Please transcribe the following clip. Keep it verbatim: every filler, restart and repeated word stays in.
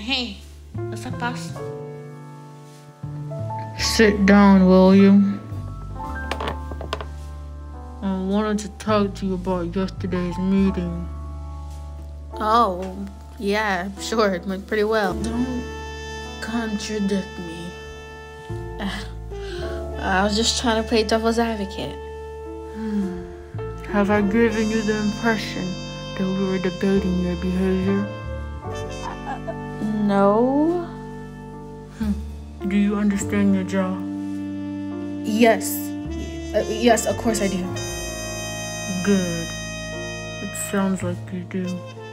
Hey, what's up, boss? Sit down, will you? I wanted to talk to you about yesterday's meeting. Oh, yeah, sure, it went pretty well. Don't contradict me. I was just trying to play devil's advocate. Hmm. Have I given you the impression that we were debating your behavior? Uh, no. Hmm. Do you understand your job? Yes. Uh, yes, of course I do. Good. It sounds like you do.